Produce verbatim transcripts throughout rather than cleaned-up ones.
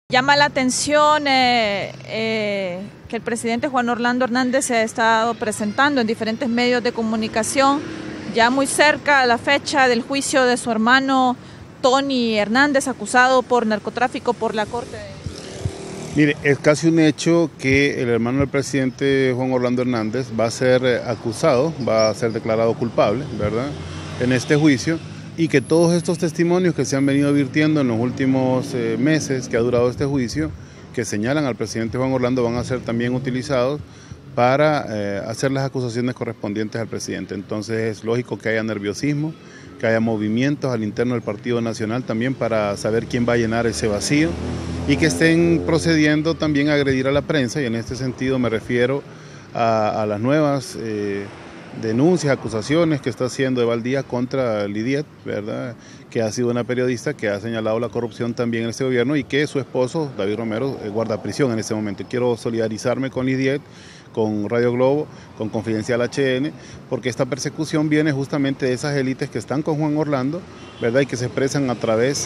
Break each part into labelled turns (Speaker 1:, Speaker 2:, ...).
Speaker 1: Llama la atención eh, eh, que el presidente Juan Orlando Hernández se ha estado presentando en diferentes medios de comunicación, ya muy cerca a la fecha del juicio de su hermano Tony Hernández, acusado por narcotráfico por la Corte.
Speaker 2: Mire, es casi un hecho que el hermano del presidente Juan Orlando Hernández va a ser acusado, va a ser declarado culpable, ¿verdad?, en este juicio, y que todos estos testimonios que se han venido virtiendo en los últimos eh, meses que ha durado este juicio, que señalan al presidente Juan Orlando, van a ser también utilizados para eh, hacer las acusaciones correspondientes al presidente. Entonces es lógico que haya nerviosismo, que haya movimientos al interno del Partido Nacional también para saber quién va a llenar ese vacío y que estén procediendo también a agredir a la prensa, y en este sentido me refiero a, a las nuevas eh, denuncias, acusaciones que está haciendo Eval Díaz contra Lidiet, ¿verdad?, que ha sido una periodista que ha señalado la corrupción también en este gobierno y que su esposo, David Romero, guarda prisión en este momento. Quiero solidarizarme con Lidiet, con Radio Globo, con Confidencial H N, porque esta persecución viene justamente de esas élites que están con Juan Orlando, ¿verdad?, y que se expresan a través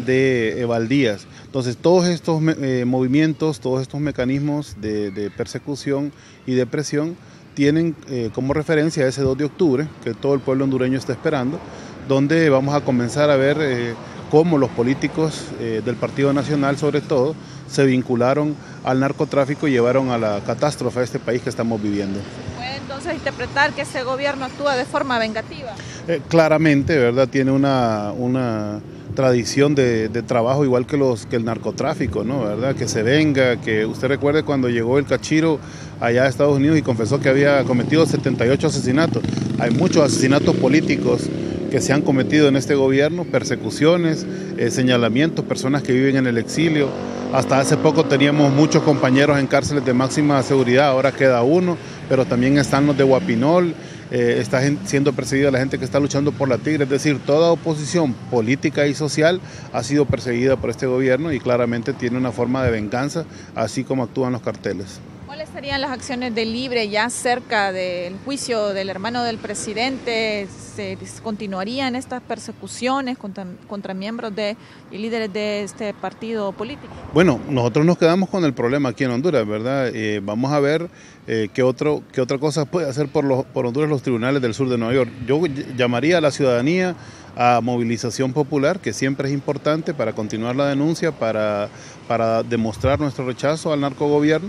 Speaker 2: de Eval Díaz. Entonces, todos estos eh, movimientos, todos estos mecanismos de, de persecución y de presión tienen eh, como referencia ese dos de octubre, que todo el pueblo hondureño está esperando, donde vamos a comenzar a ver eh, cómo los políticos eh, del Partido Nacional, sobre todo, se vincularon al narcotráfico y llevaron a la catástrofe de este país que estamos viviendo.
Speaker 1: ¿Se puede entonces interpretar que ese gobierno actúa de forma vengativa?
Speaker 2: Eh, claramente, ¿verdad?, tiene una, una tradición de, de trabajo igual que, los, que el narcotráfico, ¿no?, ¿verdad?, que se venga, que usted recuerde cuando llegó el Cachiro allá a Estados Unidos y confesó que había cometido setenta y ocho asesinatos. Hay muchos asesinatos políticos que se han cometido en este gobierno, persecuciones, eh, señalamientos, personas que viven en el exilio. Hasta hace poco teníamos muchos compañeros en cárceles de máxima seguridad, ahora queda uno, pero también están los de Guapinol, eh, está siendo perseguida la gente que está luchando por la Tigre, es decir, toda oposición política y social ha sido perseguida por este gobierno y claramente tiene una forma de venganza, así como actúan los carteles.
Speaker 1: ¿Cuáles serían las acciones de Libre ya cerca del juicio del hermano del presidente? ¿Se continuarían estas persecuciones contra, contra miembros de, y líderes de este partido político?
Speaker 2: Bueno, nosotros nos quedamos con el problema aquí en Honduras, ¿verdad? Eh, vamos a ver eh, qué, otro, qué otra cosa puede hacer por, los, por Honduras los tribunales del sur de Nueva York. Yo llamaría a la ciudadanía a movilización popular, que siempre es importante para continuar la denuncia, para, para demostrar nuestro rechazo al narcogobierno.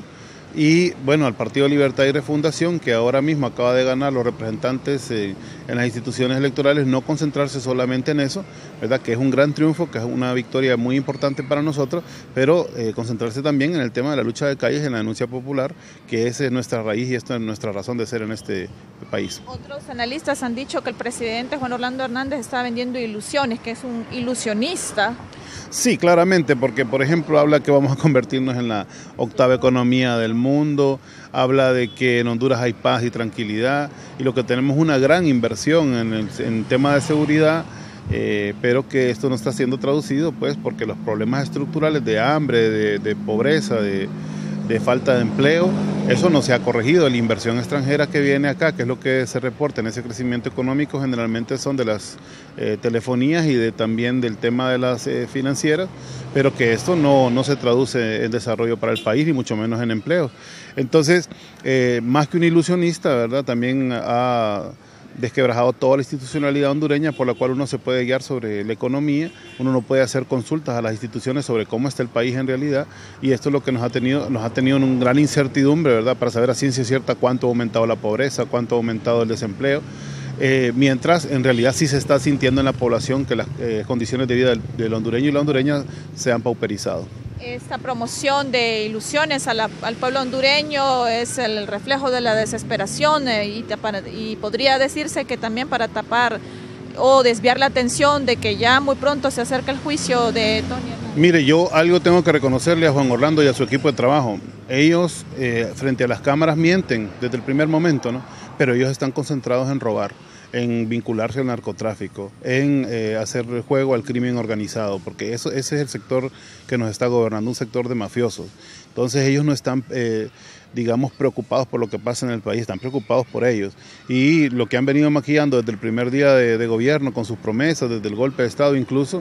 Speaker 2: Y bueno, al Partido Libertad y Refundación, que ahora mismo acaba de ganar los representantes eh, en las instituciones electorales, no concentrarse solamente en eso, ¿verdad?, que es un gran triunfo, que es una victoria muy importante para nosotros, pero eh, concentrarse también en el tema de la lucha de calles, en la denuncia popular, que esa es nuestra raíz y esta es nuestra razón de ser en este país.
Speaker 1: Otros analistas han dicho que el presidente Juan Orlando Hernández está vendiendo ilusiones, que es un ilusionista.
Speaker 2: Sí, claramente, porque por ejemplo habla que vamos a convertirnos en la octava economía del mundo, habla de que en Honduras hay paz y tranquilidad y lo que tenemos es una gran inversión en el en tema de seguridad, eh, pero que esto no está siendo traducido pues porque los problemas estructurales de hambre, de, de pobreza, de, de falta de empleo, eso no se ha corregido. La inversión extranjera que viene acá, que es lo que se reporta en ese crecimiento económico, generalmente son de las eh, telefonías y de, también del tema de las eh, financieras, pero que esto no, no se traduce en desarrollo para el país, ni mucho menos en empleo. Entonces, eh, más que un ilusionista, ¿verdad?, también ha desquebrajado toda la institucionalidad hondureña por la cual uno se puede guiar sobre la economía, uno no puede hacer consultas a las instituciones sobre cómo está el país en realidad, y esto es lo que nos ha tenido, nos ha tenido una gran incertidumbre, ¿verdad?, para saber a ciencia cierta cuánto ha aumentado la pobreza, cuánto ha aumentado el desempleo, eh, mientras en realidad sí se está sintiendo en la población que las eh, condiciones de vida del, del hondureño y la hondureña se han pauperizado.
Speaker 1: Esta promoción de ilusiones a la, al pueblo hondureño es el reflejo de la desesperación eh, y, y podría decirse que también para tapar o desviar la atención de que ya muy pronto se acerca el juicio de Tony Hernández.
Speaker 2: Mire, yo algo tengo que reconocerle a Juan Orlando y a su equipo de trabajo. Ellos eh, frente a las cámaras mienten desde el primer momento, ¿no?, pero ellos están concentrados en robar, en vincularse al narcotráfico, en eh, hacer juego al crimen organizado, porque eso, ese es el sector que nos está gobernando, un sector de mafiosos. Entonces ellos no están, eh, digamos, preocupados por lo que pasa en el país, están preocupados por ellos. Y lo que han venido maquillando desde el primer día de, de gobierno, con sus promesas, desde el golpe de Estado incluso,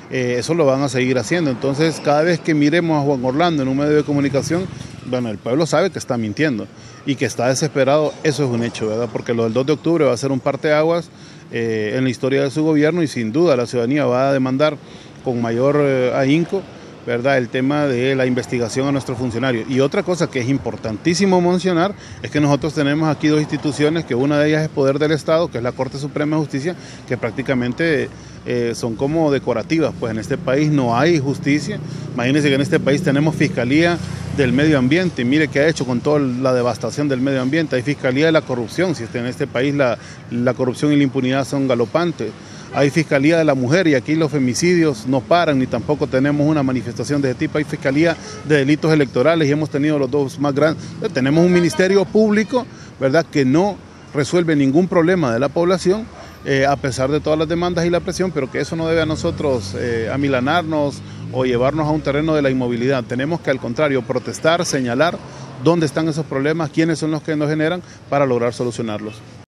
Speaker 2: eh, eso lo van a seguir haciendo. Entonces, cada vez que miremos a Juan Orlando en un medio de comunicación, bueno, el pueblo sabe que está mintiendo y que está desesperado, eso es un hecho, ¿verdad? Porque lo del dos de octubre va a ser un parteaguas eh, en la historia de su gobierno y sin duda la ciudadanía va a demandar con mayor eh, ahínco, ¿verdad?, el tema de la investigación a nuestros funcionarios. Y otra cosa que es importantísimo mencionar es que nosotros tenemos aquí dos instituciones, que una de ellas es poder del Estado, que es la Corte Suprema de Justicia, que prácticamente eh, son como decorativas, pues en este país no hay justicia. Imagínense que en este país tenemos Fiscalía del Medio Ambiente, mire qué ha hecho con toda la devastación del medio ambiente, hay Fiscalía de la Corrupción, si en este país la, la corrupción y la impunidad son galopantes. Hay Fiscalía de la Mujer y aquí los femicidios no paran ni tampoco tenemos una manifestación de ese tipo. Hay Fiscalía de Delitos Electorales y hemos tenido los dos más grandes. Tenemos un Ministerio Público, ¿verdad?, que no resuelve ningún problema de la población eh, a pesar de todas las demandas y la presión, pero que eso no debe a nosotros eh, amilanarnos o llevarnos a un terreno de la inmovilidad. Tenemos que al contrario protestar, señalar dónde están esos problemas, quiénes son los que nos generan para lograr solucionarlos.